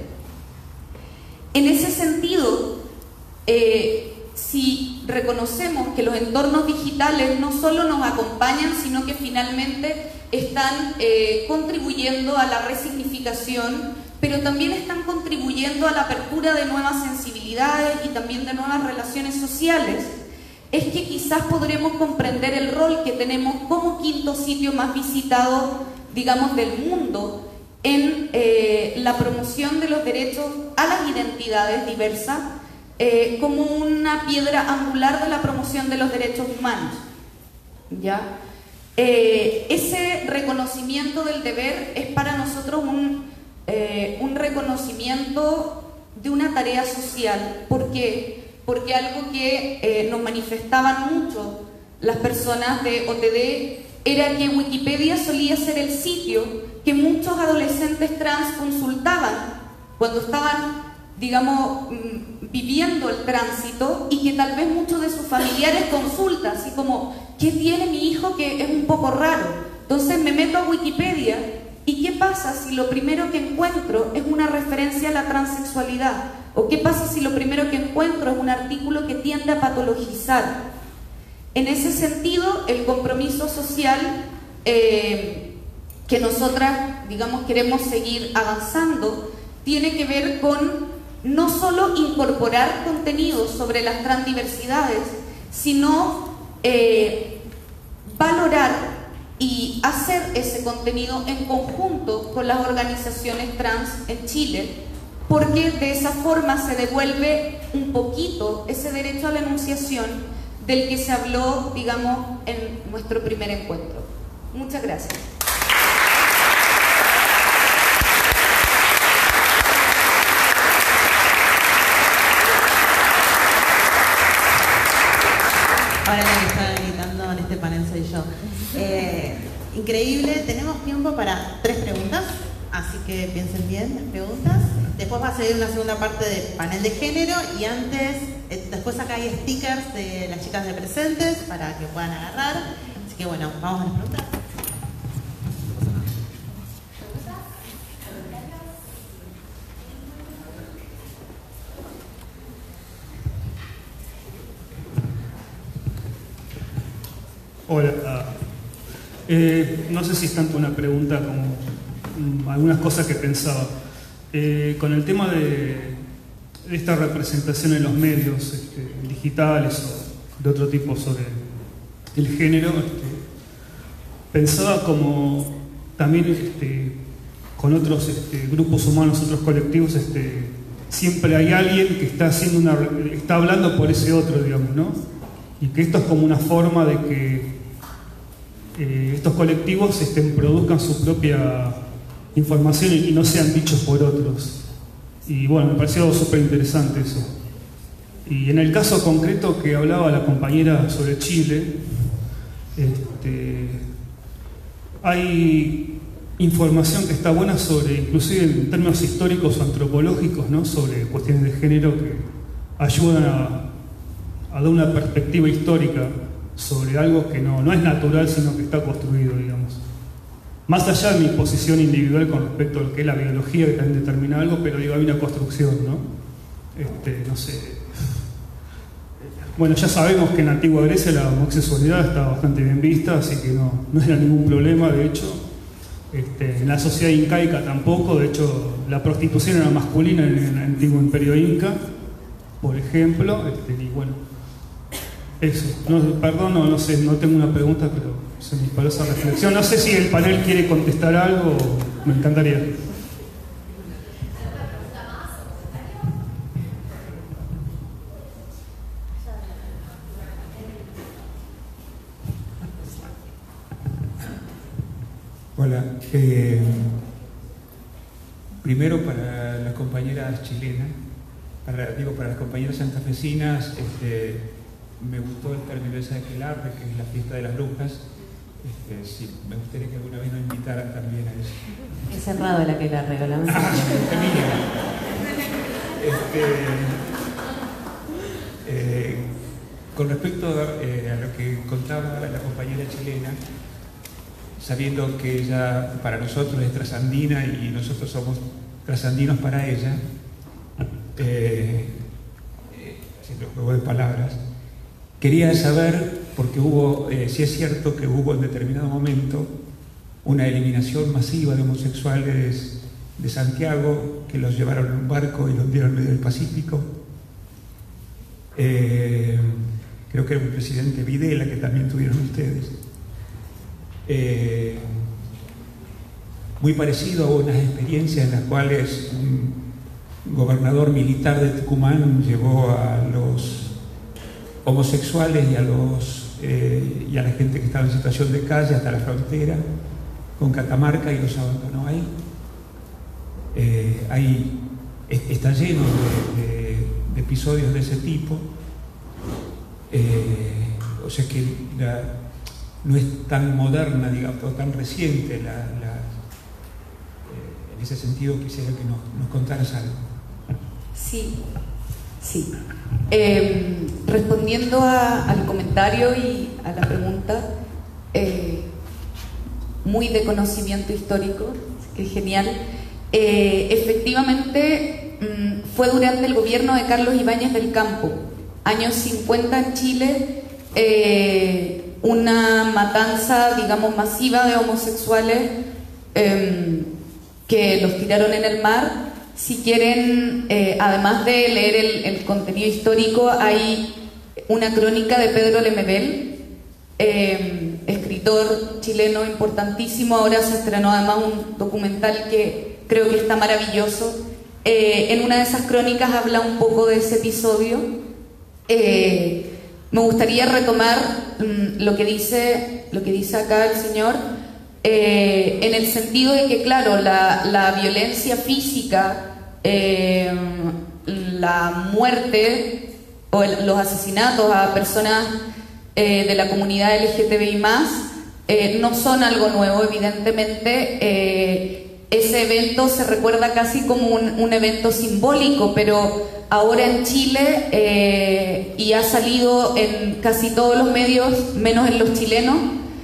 Speaker 11: En ese sentido, eh, si reconocemos que los entornos digitales no solo nos acompañan, sino que finalmente están eh, contribuyendo a la resignificación, pero también están contribuyendo a la apertura de nuevas sensibilidades y también de nuevas relaciones sociales, es que quizás podremos comprender el rol que tenemos como quinto sitio más visitado, digamos, del mundo en eh, la promoción de los derechos a las identidades diversas, eh, como una piedra angular de la promoción de los derechos humanos. ¿Ya? Eh, ese reconocimiento del deber es para nosotros un, eh, un reconocimiento de una tarea social. ¿Por qué? Porque algo que eh, nos manifestaban mucho las personas de O T D era que Wikipedia solía ser el sitio que muchos adolescentes trans consultaban cuando estaban, digamos, viviendo el tránsito, y que tal vez muchos de sus familiares consultan, así como, ¿qué tiene mi hijo que es un poco raro? Entonces me meto a Wikipedia, ¿y qué pasa si lo primero que encuentro es una referencia a la transexualidad? ¿O qué pasa si lo primero que encuentro es un artículo que tiende a patologizar? En ese sentido, el compromiso social eh, que nosotras, digamos, queremos seguir avanzando, tiene que ver con no solo incorporar contenidos sobre las transdiversidades, sino eh, valorar y hacer ese contenido en conjunto con las organizaciones trans en Chile, porque de esa forma se devuelve un poquito ese derecho a la enunciación del que se habló, digamos, en nuestro primer encuentro. Muchas gracias.
Speaker 1: Ahora la que está gritando en este panel soy yo. Eh, increíble, tenemos tiempo para tres preguntas, así que piensen bien las preguntas. Después va a seguir una segunda parte de panel de género y antes, eh, después acá hay stickers de las chicas de presentes para que puedan agarrar. Así que bueno, vamos a las preguntas.
Speaker 12: Hola, eh, no sé si es tanto una pregunta como um, algunas cosas que pensaba. Eh, con el tema de, de esta representación en los medios este, digitales o de otro tipo sobre el género, este, pensaba como también este, con otros este, grupos humanos, otros colectivos, este, siempre hay alguien que está haciendo una, está hablando por ese otro, digamos, ¿no? Y que esto es como una forma de que eh, estos colectivos este, produzcan su propia información y no sean dichos por otros. Y bueno, me pareció súper interesante eso. Y en el caso concreto que hablaba la compañera sobre Chile, este, hay información que está buena sobre, inclusive en términos históricos o antropológicos, ¿no? Sobre cuestiones de género que ayudan a, a dar una perspectiva histórica sobre algo que no, no es natural, sino que está construido, digamos. Más allá de mi posición individual con respecto a lo que es la biología, que también determina algo, pero digo, hay una construcción, ¿no? Este, no sé. Bueno, ya sabemos que en la antigua Grecia la homosexualidad está bastante bien vista, así que no, no era ningún problema, de hecho. Este, en la sociedad incaica tampoco, de hecho, la prostitución era masculina en el antiguo imperio inca, por ejemplo, este, y bueno, eso. No, perdón, no, no sé, no tengo una pregunta, pero se me disparó esa reflexión. No sé si el panel quiere contestar algo, me encantaría.
Speaker 13: Hola. Eh, primero para las compañeras chilenas, para, digo, para las compañeras santafesinas, este, me gustó el término ese de aquelarre, que es la fiesta de las brujas. Este, sí, me gustaría que alguna vez nos invitaran también a eso.
Speaker 4: Es cerrado el aquelarre, la
Speaker 13: este, eh, Con respecto eh, a lo que contaba la compañera chilena, sabiendo que ella para nosotros es trasandina y nosotros somos trasandinos para ella, eh, eh, haciendo juego de palabras, quería saber, porque hubo, eh, si es cierto que hubo en determinado momento una eliminación masiva de homosexuales de Santiago, que los llevaron en un barco y los hundieron en medio del Pacífico. Eh, creo que era un presidente Videla, que también tuvieron ustedes. Eh, muy parecido a unas experiencias en las cuales un gobernador militar de Tucumán llevó a los homosexuales y a, los, eh, y a la gente que estaba en situación de calle hasta la frontera con Catamarca y los abandonó ahí. Eh, ahí está lleno de, de, de episodios de ese tipo. Eh, o sea que la, no es tan moderna, digamos, o tan reciente la, la, eh, en ese sentido quisiera que nos, nos contaras algo.
Speaker 11: Sí, sí. Eh, respondiendo a, al comentario y a la pregunta, eh, muy de conocimiento histórico, que es genial. Eh, efectivamente, mmm, fue durante el gobierno de Carlos Ibáñez del Campo, años cincuenta en Chile, eh, una matanza, digamos, masiva de homosexuales eh, que los tiraron en el mar. Si quieren, eh, además de leer el, el contenido histórico, hay una crónica de Pedro Lemebel, eh, escritor chileno importantísimo. Ahora se estrenó además un documental que creo que está maravilloso. Eh, en una de esas crónicas habla un poco de ese episodio. Eh, me gustaría retomar mm, lo que dice, lo que dice acá el señor, eh, en el sentido de que, claro, la, la violencia física, eh, la muerte o el, los asesinatos a personas eh, de la comunidad L G T B I más, eh, no son algo nuevo, evidentemente. Eh, ese evento se recuerda casi como un, un evento simbólico, pero ahora en Chile, eh, y ha salido en casi todos los medios, menos en los chilenos,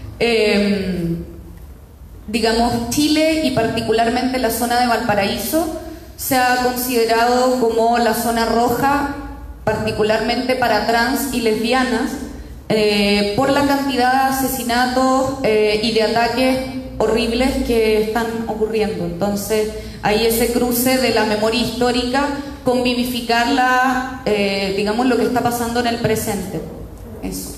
Speaker 11: eh, digamos, Chile y particularmente la zona de Valparaíso se ha considerado como la zona roja, particularmente para trans y lesbianas, eh, por la cantidad de asesinatos eh, y de ataques horribles que están ocurriendo. Entonces hay ese cruce de la memoria histórica con vivificar la, eh, digamos, lo que está pasando en el presente. Eso.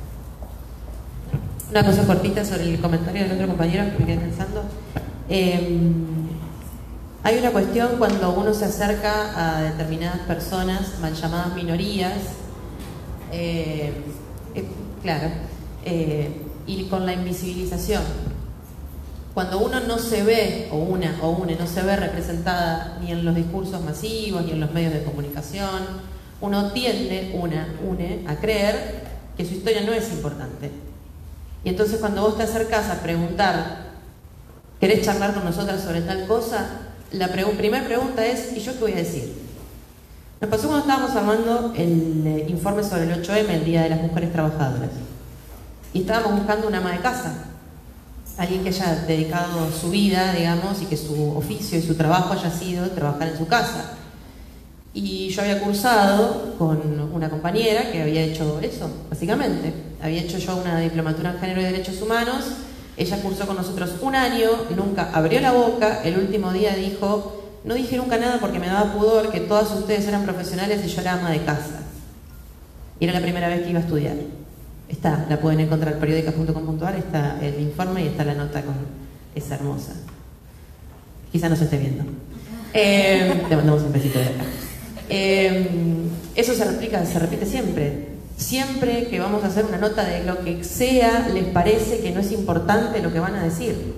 Speaker 4: Una cosa cortita sobre el comentario del otro compañero que me quedé pensando. Eh, hay una cuestión cuando uno se acerca a determinadas personas, mal llamadas minorías, eh, eh, claro, eh, y con la invisibilización. Cuando uno no se ve, o una o una no se ve representada ni en los discursos masivos, ni en los medios de comunicación, uno tiende, una, une, a creer que su historia no es importante. Y entonces cuando vos te acercás a preguntar, ¿querés charlar con nosotras sobre tal cosa? La pre primera pregunta es, ¿y yo qué voy a decir? Nos pasó cuando estábamos armando el eh, informe sobre el ocho eme, el Día de las Mujeres Trabajadoras. Y estábamos buscando una ama de casa. Alguien que haya dedicado su vida, digamos, y que su oficio y su trabajo haya sido trabajar en su casa. Y yo había cursado con una compañera que había hecho eso, básicamente. Había hecho yo una diplomatura en Género y Derechos Humanos. Ella cursó con nosotros un año, nunca abrió la boca. El último día dijo, no dije nunca nada porque me daba pudor, que todas ustedes eran profesionales y yo era ama de casa. Y era la primera vez que iba a estudiar. Está, la pueden encontrar en periódica punto com punto a r, está el informe y está la nota con esa hermosa. Quizá no se esté viendo. Eh, te mandamos un besito de acá. Eh, eso se replica, se repite siempre. Siempre que vamos a hacer una nota de lo que sea, les parece que no es importante lo que van a decir.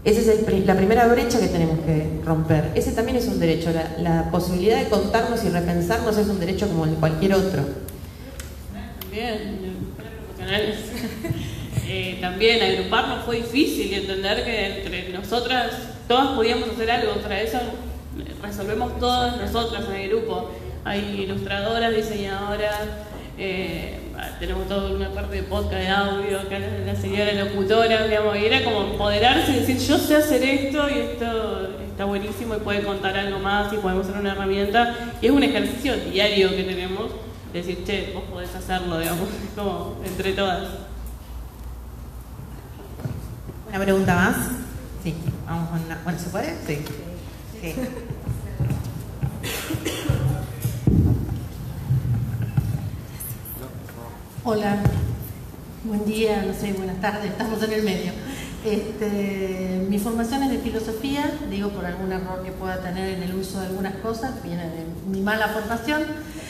Speaker 4: Esa es el, la primera brecha que tenemos que romper. Ese también es un derecho. La, la posibilidad de contarnos y repensarnos es un derecho como el de cualquier otro.
Speaker 7: También, profesionales. eh, también agruparnos fue difícil y entender que entre nosotras todas podíamos hacer algo. Para eso resolvemos todas nosotras en el grupo. Hay ilustradoras, diseñadoras, eh, tenemos toda una parte de podcast, de audio, acá la señora locutora, digamos, y era como empoderarse y decir, yo sé hacer esto y esto está buenísimo y puede contar algo más y podemos hacer una herramienta. Y es un ejercicio diario que tenemos, de decir, che, vos podés hacerlo, digamos, como entre todas.
Speaker 1: ¿Una pregunta más? Sí, vamos con una. Bueno, ¿se puede? Sí. Sí.
Speaker 14: Hola, buen día, no sé, buenas tardes, estamos en el medio. Este, mi formación es de filosofía, digo por algún error que pueda tener en el uso de algunas cosas, viene de mi mala formación,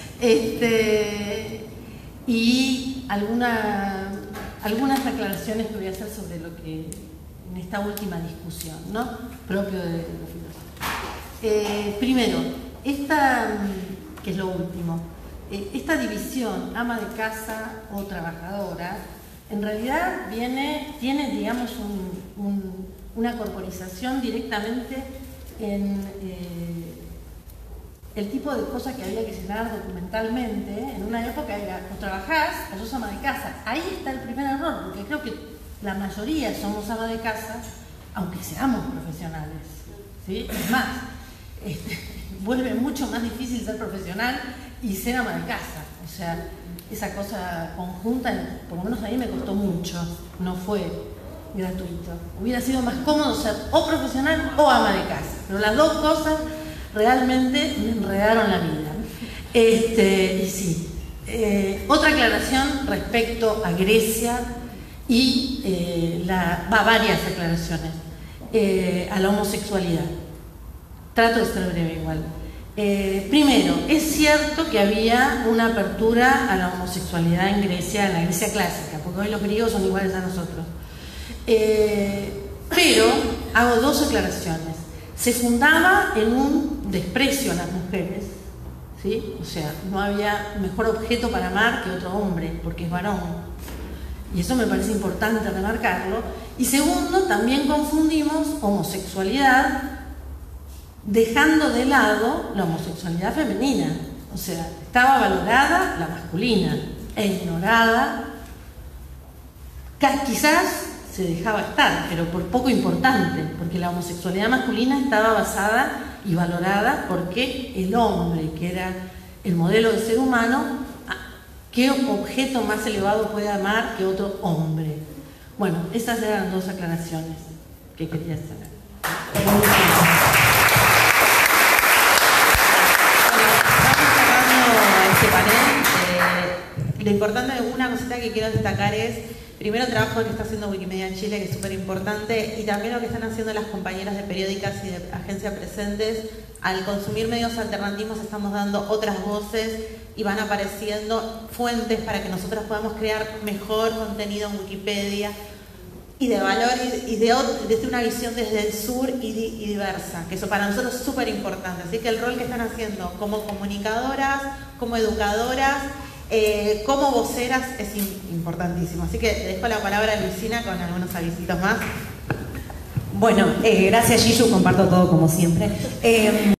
Speaker 14: este, y alguna, algunas aclaraciones que voy a hacer sobre lo que en esta última discusión, ¿no? Propio de la filosofía. Eh, primero, esta, que es lo último, esta división ama de casa o trabajadora en realidad viene, tiene digamos un, un, una corporización directamente en eh, el tipo de cosas que había que llenar documentalmente. En una época era o trabajás o sos ama de casa. Ahí está el primer error, porque creo que la mayoría somos ama de casa aunque seamos profesionales, ¿sí? Es más, este, vuelve mucho más difícil ser profesional y ser ama de casa, o sea, esa cosa conjunta, por lo menos a mí me costó mucho, no fue gratuito. Hubiera sido más cómodo ser o profesional o ama de casa, pero las dos cosas realmente me enredaron la vida. Este, y sí, eh, otra aclaración respecto a Grecia y eh, la, va, varias aclaraciones, eh, a la homosexualidad. Trato de ser breve igual. Eh, primero, es cierto que había una apertura a la homosexualidad en Grecia, en la Grecia clásica, porque hoy los griegos son iguales a nosotros. Eh, pero hago dos aclaraciones. Se fundaba en un desprecio a las mujeres, ¿sí? O sea, no había mejor objeto para amar que otro hombre, porque es varón. Y eso me parece importante remarcarlo. Y segundo, también confundimos homosexualidad dejando de lado la homosexualidad femenina. O sea, estaba valorada la masculina e ignorada, quizás se dejaba estar, pero por poco importante, porque la homosexualidad masculina estaba basada y valorada porque el hombre, que era el modelo de ser humano, ¿qué objeto más elevado puede amar que otro hombre? Bueno, esas eran dos aclaraciones que quería hacer.
Speaker 1: Lo importante, una cosita que quiero destacar es, primero, el trabajo que está haciendo Wikimedia en Chile, que es súper importante, y también lo que están haciendo las compañeras de periódicas y de agencias presentes. Al consumir medios alternativos estamos dando otras voces y van apareciendo fuentes para que nosotros podamos crear mejor contenido en Wikipedia y de valor y de, desde una visión desde el sur y, y diversa, que eso para nosotros es súper importante. Así que el rol que están haciendo como comunicadoras, como educadoras, Eh, como voceras es importantísimo. Así que dejo la palabra a Luisina con algunos avisitos más.
Speaker 15: Bueno, eh, gracias Gillu, comparto todo como siempre. Eh,